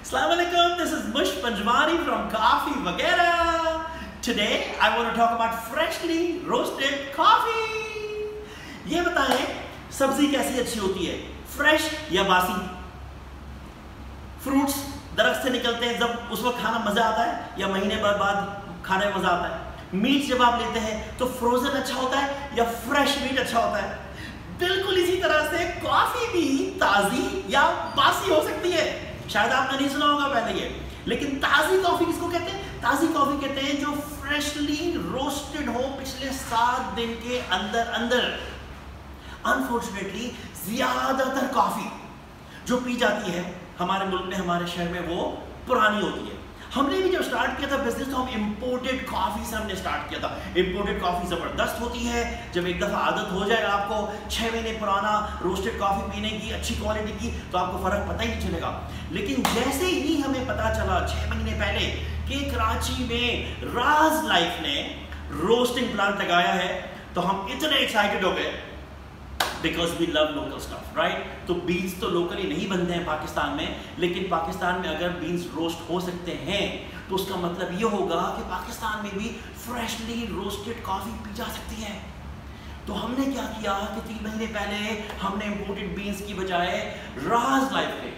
Assalamualaikum, this is Mush Panjwani from Coffee Wagera. Today I want to talk about freshly roasted coffee. ये बताएं सब्जी कैसी अच्छी होती है, फ्रेश या बासी? फ्रूट्स दरख्त से निकलते हैं जब उस वक्त खाना मजा आता है या महीने बाद खाने में मजा आता है? मीट जब आप लेते हैं तो फ्रोजन अच्छा होता है या फ्रेश मीट अच्छा होता है? बिल्कुल इसी तरह से कॉफी भी ताजी या बासी हो सकती है। शायद आपने नहीं सुना होगा पहले ये, लेकिन ताजी कॉफी किसको कहते हैं? ताजी कॉफी कहते हैं जो फ्रेशली रोस्टेड हो पिछले 7 दिन के अंदर। अनफॉर्चुनेटली ज्यादातर कॉफी जो पी जाती है हमारे मुल्क में, हमारे शहर में, वो पुरानी होती है। हमने भी जब स्टार्ट किया था बिजनेस तो हम इंपोर्टेड कॉफी से हमने स्टार्ट किया था। इंपोर्टेड कॉफी जबरदस्त होती है जब एक दफा आदत हो जाए आपको 6 महीने पुराना रोस्टेड कॉफी पीने की, अच्छी क्वालिटी की, तो आपको फर्क पता ही नहीं चलेगा। लेकिन जैसे ही हमें पता चला 6 महीने पहले कि कराची में राज लाइफ ने रोस्टिंग प्लांट लगाया है, तो हम इतने एक्साइटेड हो गए because we love local stuff, right? तो बीन्स तो लोकली नहीं बनते हैं पाकिस्तान में, लेकिन पाकिस्तान में अगर बीन्स रोस्ट हो सकते हैं तो उसका मतलब ये होगा कि पाकिस्तान में भी फ्रेशली रोस्टेड कॉफी पी जा सकती है। तो हमने क्या किया कि 3 महीने पहले हमने इंपोर्टेड बीन्स की बजाय राज लाइफ के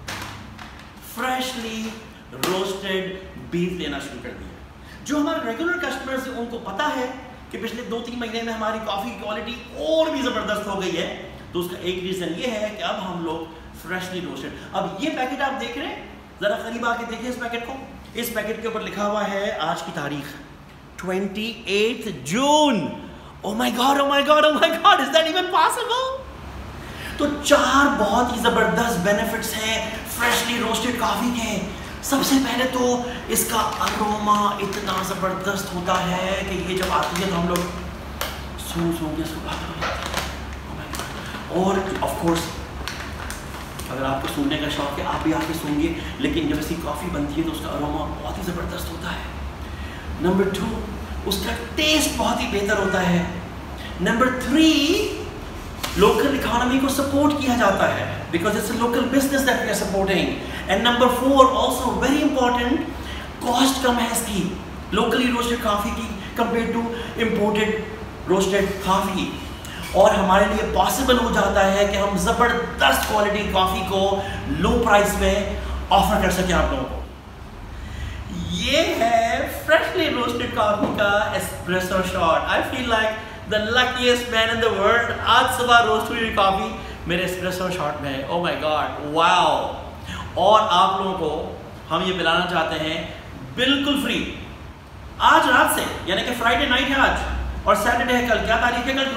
फ्रेशली रोस्टेड बीन्स लेना शुरू कर दिया। जो हमारे रेगुलर कस्टमर्स हैं उनको पता है कि पिछले 2-3 महीने में हमारी कॉफी की क्वालिटी और भी जबरदस्त हो गई है, तो उसका एक रीजन ये है कि अब हम लोग फ्रेशली रोस्टेड। अब ये पैकेट आप देख रहे हैं, जरा करीब आके देखिए इस पैकेट को। इस पैकेट के ऊपर लिखा हुआ है आज की तारीख 28 जून। Oh my God, oh my God, oh my God, is that even possible? तो 4 बहुत ही जबरदस्त बेनिफिट्स हैं फ्रेशली रोस्टेड कॉफी के। सबसे पहले तो इसका अरोमा इतना ज़बरदस्त होता है कि ये जब आती है तो हम लोग सूंघ के सुबह। और ऑफ कोर्स अगर आपको सूंघने का शौक है आप भी आके सूंघिए, लेकिन जब ऐसी कॉफ़ी बनती है तो उसका अरोमा बहुत ही ज़बरदस्त होता है। नंबर 2, उसका टेस्ट बहुत ही बेहतर होता है। नंबर 3, लोकल इकोनॉमी को सपोर्ट किया जाता है because it's a local business that we are supporting. And number 4, also very important, cost कम है इसकी locally roasted coffee की compared to imported roasted coffee। और हमारे लिए possible हो जाता है कि हम ज़बरदस्त क्वालिटी कॉफ़ी को लो प्राइस में ऑफर कर सकें आप लोगों को। ये है फ्रेशली रोस्टेड कॉफ़ी का espresso shot. I feel like the luckiest man in the world। आज सुबह रोस्ट हुई कॉफ़ी मेरे एस्प्रेसो शॉट में है। Oh my God, wow. और आप लोगों को हम ये पिलाना चाहते हैं बिल्कुल फ्री आज रात से, यानी कि फ्राइडे नाइट है आज और सैटरडे है कल। क्या तारीख है कल?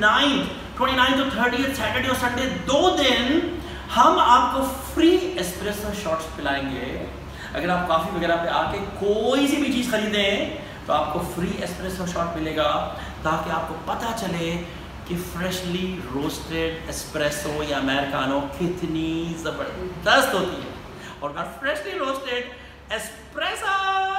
29 तो 30 सैटरडे और संडे 2 दिन हम आपको फ्री एस्प्रेसो शॉट्स पिलाएंगे। अगर आप कॉफ़ी वगैरह पे आके कोई सी भी चीज़ खरीदें तो आपको फ्री एस्प्रेसो शॉट मिलेगा, ताकि आपको पता चले कि फ्रेशली रोस्टेड एस्प्रेसो या अमेरिकानो कितनी ज़बरदस्त होती है। और फ्रेशली रोस्टेड एस्प्रेसो